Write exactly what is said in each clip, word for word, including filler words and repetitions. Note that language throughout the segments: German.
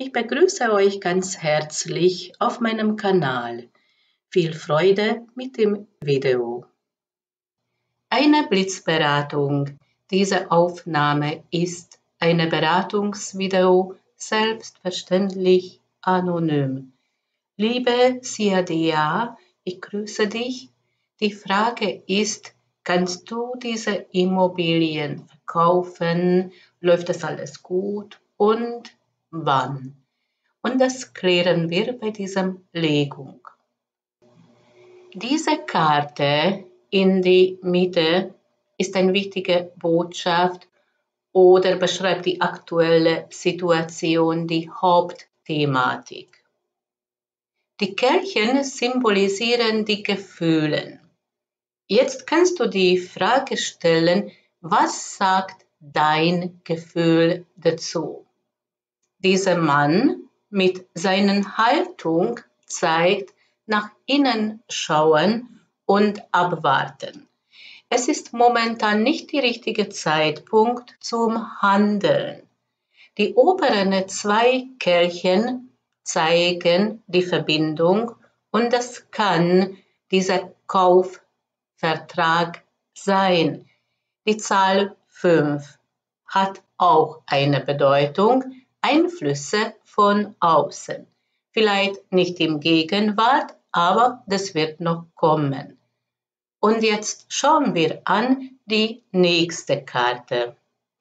Ich begrüße euch ganz herzlich auf meinem Kanal. Viel Freude mit dem Video. Eine Blitzberatung. Diese Aufnahme ist eine Beratungsvideo, selbstverständlich anonym. Liebe Siadia, ich grüße dich. Die Frage ist, kannst du diese Immobilien verkaufen? Läuft das alles gut? Und wann? Und das klären wir bei dieser Legung. Diese Karte in die Mitte ist eine wichtige Botschaft oder beschreibt die aktuelle Situation, die Hauptthematik. Die Kelche symbolisieren die Gefühle. Jetzt kannst du die Frage stellen, was sagt dein Gefühl dazu? Dieser Mann mit seiner Haltung zeigt nach innen schauen und abwarten. Es ist momentan nicht der richtige Zeitpunkt zum Handeln. Die oberen zwei Kelchen zeigen die Verbindung und das kann dieser Kaufvertrag sein. Die Zahl fünf hat auch eine Bedeutung, Einflüsse von außen. Vielleicht nicht im Gegenwart, aber das wird noch kommen. Und jetzt schauen wir an die nächste Karte.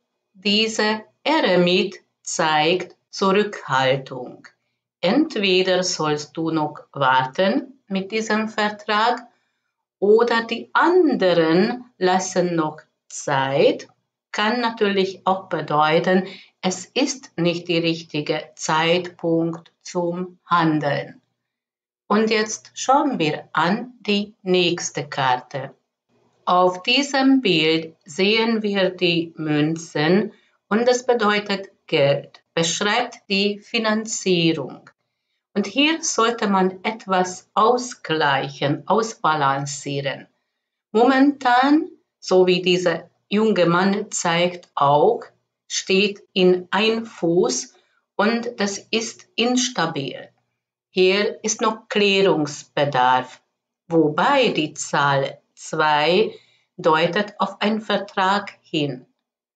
Diese Eremit zeigt Zurückhaltung. Entweder sollst du noch warten mit diesem Vertrag oder die anderen lassen noch Zeit. Kann natürlich auch bedeuten, es ist nicht der richtige Zeitpunkt zum Handeln. Und jetzt schauen wir an die nächste Karte. Auf diesem Bild sehen wir die Münzen und das bedeutet Geld, beschreibt die Finanzierung. Und hier sollte man etwas ausgleichen, ausbalancieren. Momentan, so wie dieser junge Mann zeigt auch, steht in ein Fuß und das ist instabil. Hier ist noch Klärungsbedarf, wobei die Zahl zwei deutet auf einen Vertrag hin.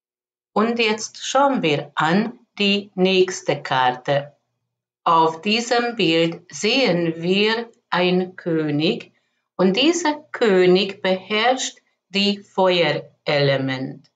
Und jetzt schauen wir an die nächste Karte. Auf diesem Bild sehen wir einen König und dieser König beherrscht die Feuerelement.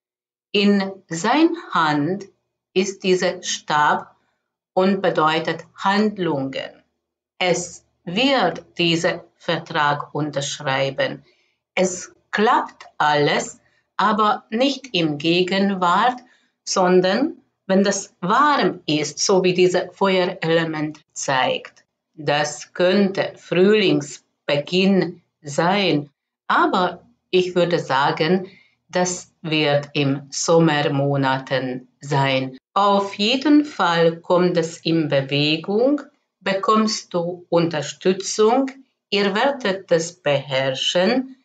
In seiner Hand ist dieser Stab und bedeutet Handlungen. Es wird diesen Vertrag unterschreiben. Es klappt alles, aber nicht im Gegenwart, sondern wenn das warm ist, so wie dieses Feuerelement zeigt. Das könnte Frühlingsbeginn sein, aber ich würde sagen, das wird im Sommermonaten sein. Auf jeden Fall kommt es in Bewegung, bekommst du Unterstützung, ihr werdet das beherrschen.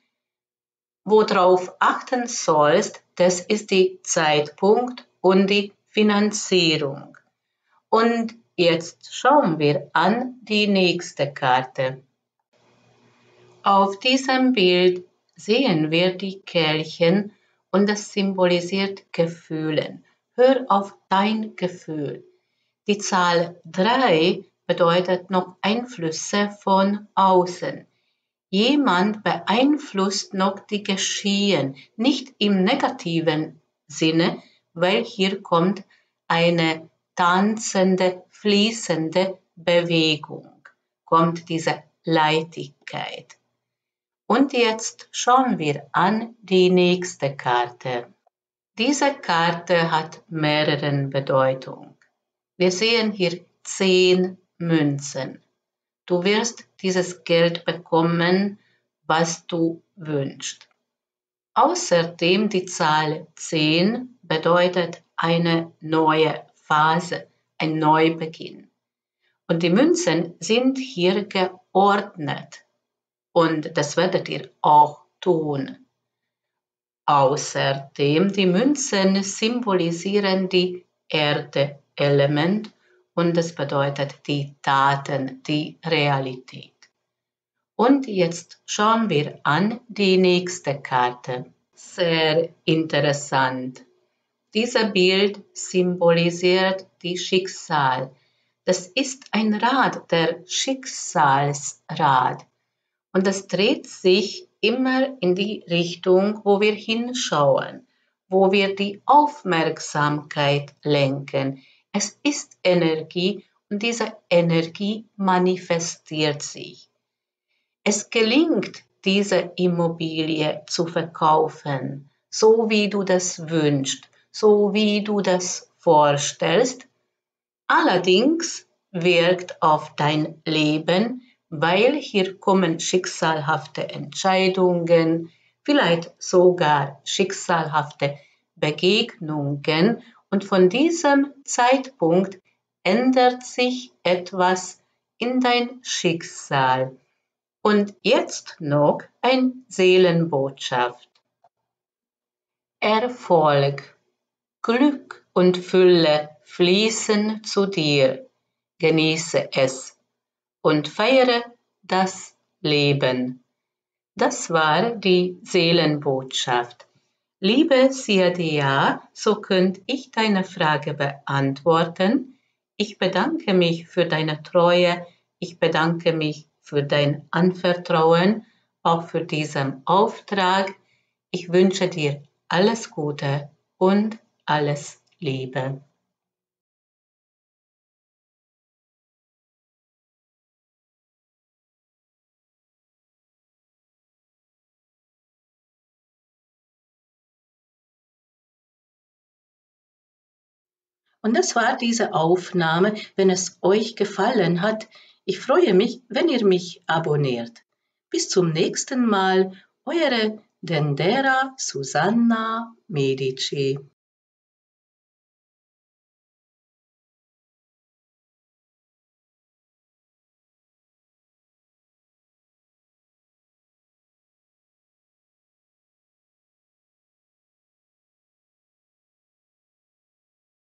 Worauf achten sollst, das ist der Zeitpunkt und die Finanzierung. Und jetzt schauen wir an die nächste Karte. Auf diesem Bild sehen wir die Kelchen und das symbolisiert Gefühle. Hör auf dein Gefühl. Die Zahl drei bedeutet noch Einflüsse von außen. Jemand beeinflusst noch die Geschehen, nicht im negativen Sinne, weil hier kommt eine tanzende, fließende Bewegung, kommt diese Leichtigkeit. Und jetzt schauen wir an die nächste Karte. Diese Karte hat mehrere Bedeutungen. Wir sehen hier zehn Münzen. Du wirst dieses Geld bekommen, was du wünschst. Außerdem die Zahl zehn bedeutet eine neue Phase, ein Neubeginn. Und die Münzen sind hier geordnet. Und das werdet ihr auch tun. Außerdem die Münzen symbolisieren die Erde-Element und das bedeutet die Taten, die Realität. Und jetzt schauen wir an die nächste Karte. Sehr interessant. Dieses Bild symbolisiert die Schicksal. Das ist ein Rad, der Schicksalsrad. Und das dreht sich immer in die Richtung, wo wir hinschauen, wo wir die Aufmerksamkeit lenken. Es ist Energie und diese Energie manifestiert sich. Es gelingt, diese Immobilie zu verkaufen, so wie du das wünschst, so wie du das vorstellst. Allerdings wirkt auf dein Leben, weil hier kommen schicksalhafte Entscheidungen, vielleicht sogar schicksalhafte Begegnungen und von diesem Zeitpunkt ändert sich etwas in dein Schicksal. Und jetzt noch eine Seelenbotschaft. Erfolg, Glück und Fülle fließen zu dir. Genieße es und feiere das Leben. Das war die Seelenbotschaft. Liebe Siadia, so könnte ich deine Frage beantworten. Ich bedanke mich für deine Treue. Ich bedanke mich für dein Anvertrauen, auch für diesen Auftrag. Ich wünsche dir alles Gute und alles Liebe. Und das war diese Aufnahme. Wenn es euch gefallen hat, ich freue mich, wenn ihr mich abonniert. Bis zum nächsten Mal, eure Dendera Susanna Medici.